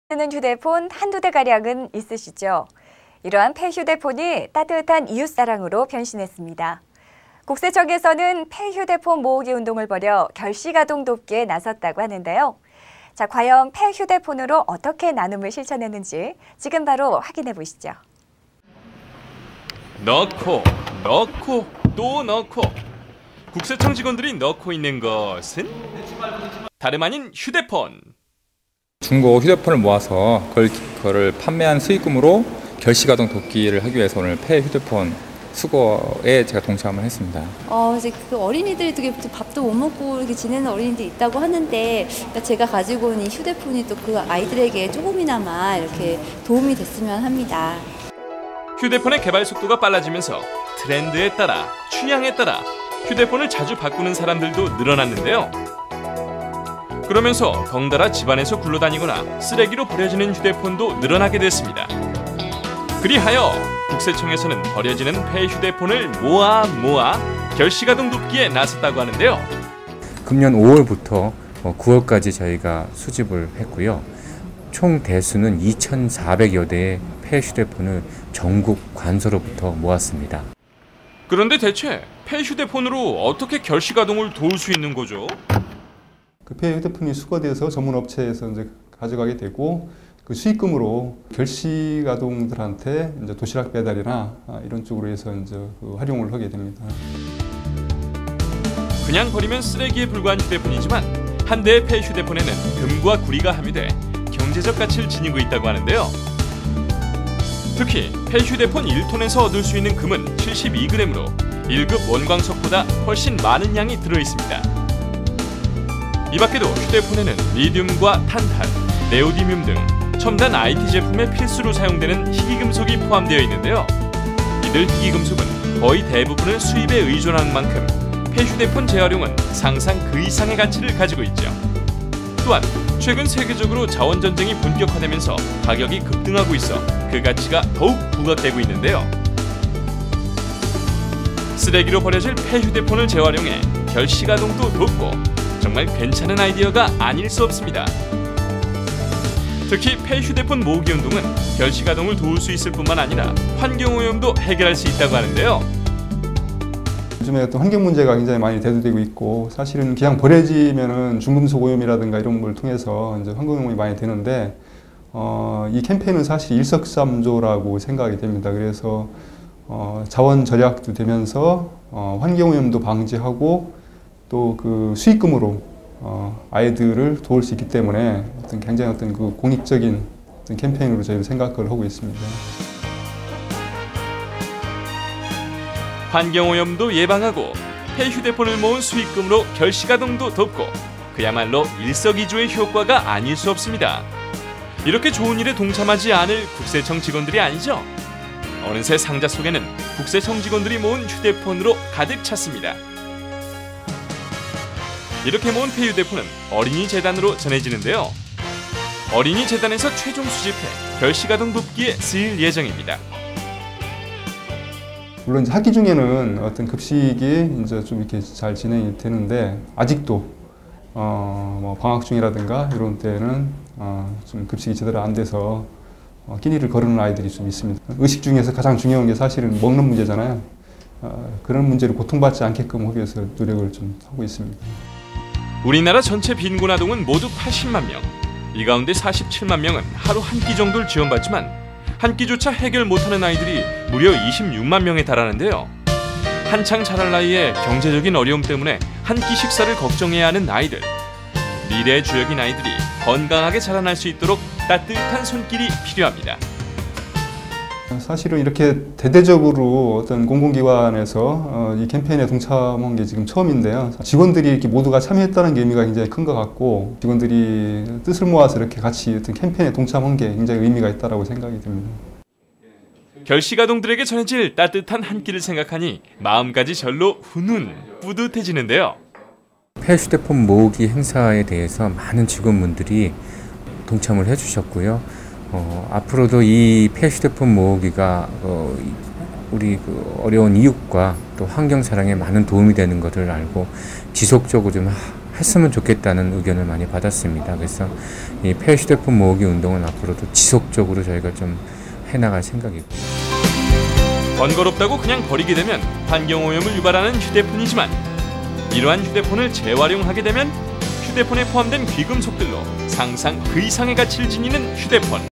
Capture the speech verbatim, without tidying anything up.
쓰는 휴대폰 한두 대가량은 있으시죠? 이러한 폐휴대폰이 따뜻한 이웃사랑으로 변신했습니다. 국세청에서는 폐휴대폰 모으기 운동을 벌여 결시가동 돕기에 나섰다고 하는데요. 자, 과연 폐휴대폰으로 어떻게 나눔을 실천했는지 지금 바로 확인해 보시죠. 넣고, 넣고, 또 넣고. 국세청 직원들이 넣고 있는 것은 다름 아닌 휴대폰. 중고 휴대폰을 모아서 그걸, 그걸 판매한 수익금으로 결시가동 돕기를 하기 위해서 오늘 폐휴대폰 수거에 제가 동참을 했습니다. 어, 이제 그 어린이들이 되게 밥도 못 먹고 이렇게 지내는 어린이들이 있다고 하는데, 그러니까 제가 가지고 온 이 휴대폰이 또 그 아이들에게 조금이나마 이렇게 도움이 됐으면 합니다. 휴대폰의 개발 속도가 빨라지면서 트렌드에 따라, 취향에 따라 휴대폰을 자주 바꾸는 사람들도 늘어났는데요. 그러면서 덩달아 집안에서 굴러다니거나 쓰레기로 버려지는 휴대폰도 늘어나게 됐습니다. 그리하여 국세청에서는 버려지는 폐휴대폰을 모아 모아 결시가동 돕기에 나섰다고 하는데요. 금년 오월부터 구월까지 저희가 수집을 했고요. 총 대수는 이천사백여 대의 폐휴대폰을 전국 관서로부터 모았습니다. 그런데 대체 폐휴대폰으로 어떻게 결시가동을 도울 수 있는 거죠? 그 폐휴대폰이 수거돼서 전문 업체에서 이제 가져가게 되고, 그 수익금으로 결시가동들한테 이제 도시락 배달이나 이런 쪽으로 해서 이제 그 활용을 하게 됩니다. 그냥 버리면 쓰레기에 불과한 휴대폰이지만 한 대의 폐휴대폰에는 금과 구리가 함유돼 경제적 가치를 지니고 있다고 하는데요. 특히 폐휴대폰 일 톤에서 얻을 수 있는 금은 칠십이 그램으로 일 급 원광석보다 훨씬 많은 양이 들어있습니다. 이 밖에도 휴대폰에는 리튬과 탄탄, 네오디뮴 등 첨단 아이티 제품에 필수로 사용되는 희귀금속이 포함되어 있는데요. 이들 희귀금속은 거의 대부분을 수입에 의존하는 만큼 폐휴대폰 재활용은 상상 그 이상의 가치를 가지고 있죠. 또한 최근 세계적으로 자원전쟁이 본격화되면서 가격이 급등하고 있어 그 가치가 더욱 부각되고 있는데요. 쓰레기로 버려질 폐휴대폰을 재활용해 결시가동도 돕고 정말 괜찮은 아이디어가 아닐 수 없습니다. 특히 폐휴대폰 모으기 운동은 결시가동을 도울 수 있을 뿐만 아니라 환경오염도 해결할 수 있다고 하는데요. 요즘에 어떤 환경 문제가 굉장히 많이 대두되고 있고, 사실은 그냥 버려지면은 중금속 오염이라든가 이런 걸 통해서 이제 환경오염이 많이 되는데, 어, 이 캠페인은 사실 일석삼조라고 생각이 됩니다. 그래서 어, 자원 절약도 되면서 어, 환경오염도 방지하고 또 그 수익금으로 어, 아이들을 도울 수 있기 때문에 어떤 굉장히 어떤 그 공익적인 어떤 캠페인으로 저희는 생각을 하고 있습니다. 환경오염도 예방하고 폐휴대폰을 모은 수익금으로 결시가동도 돕고 그야말로 일석이조의 효과가 아닐 수 없습니다. 이렇게 좋은 일에 동참하지 않을 국세청 직원들이 아니죠. 어느새 상자 속에는 국세청 직원들이 모은 휴대폰으로 가득 찼습니다. 이렇게 모은 폐휴대폰은 어린이재단으로 전해지는데요. 어린이재단에서 최종 수집해 결시가동 돕기에 쓰일 예정입니다. 물론 이제 학기 중에는 어떤 급식이 이제 좀 이렇게 잘 진행이 되는데, 아직도 어 뭐 방학 중이라든가 이런 때는 어 좀 급식이 제대로 안 돼서 어 끼니를 거르는 아이들이 좀 있습니다. 의식 중에서 가장 중요한 게 사실은 먹는 문제잖아요. 어 그런 문제를 고통받지 않게끔 하기 위해서 노력을 좀 하고 있습니다. 우리나라 전체 빈곤 아동은 모두 팔십만 명. 이 가운데 사십칠만 명은 하루 한 끼 정도를 지원받지만 한 끼조차 해결 못하는 아이들이 무려 이십육만 명에 달하는데요. 한창 자랄 나이에 경제적인 어려움 때문에 한 끼 식사를 걱정해야 하는 아이들. 미래의 주역인 아이들이 건강하게 자라날 수 있도록 따뜻한 손길이 필요합니다. 사실은 이렇게 대대적으로 어떤 공공기관에서 어, 이 캠페인에 동참한 게 지금 처음인데요. 직원들이 이렇게 모두가 참여했다는 게 의미가 굉장히 큰 것 같고, 직원들이 뜻을 모아서 이렇게 같이 어떤 캠페인에 동참한 게 굉장히 의미가 있다고 생각이 듭니다. 결시가동들에게 전해질 따뜻한 한 끼를 생각하니 마음까지 절로 훈훈 뿌듯해지는데요. 폐휴대폰 모으기 행사에 대해서 많은 직원분들이 동참을 해주셨고요. 어, 앞으로도 이 폐휴대폰 모으기가 어, 우리 그 어려운 이웃과 또 환경 사랑에 많은 도움이 되는 것을 알고 지속적으로 좀 했으면 좋겠다는 의견을 많이 받았습니다. 그래서 이 폐 휴대폰 모으기 운동은 앞으로도 지속적으로 저희가 좀 해나갈 생각이고. 번거롭다고 그냥 버리게 되면 환경오염을 유발하는 휴대폰이지만 이러한 휴대폰을 재활용하게 되면 휴대폰에 포함된 귀금속들로 상상 그 이상의 가치를 지니는 휴대폰.